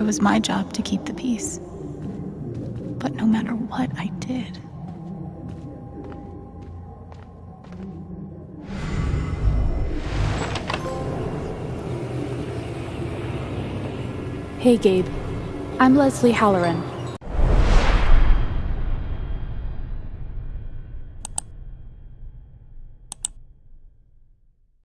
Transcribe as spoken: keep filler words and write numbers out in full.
was my job to keep the peace. But no matter what I did... Hey Gabe, I'm Leslie Halloran.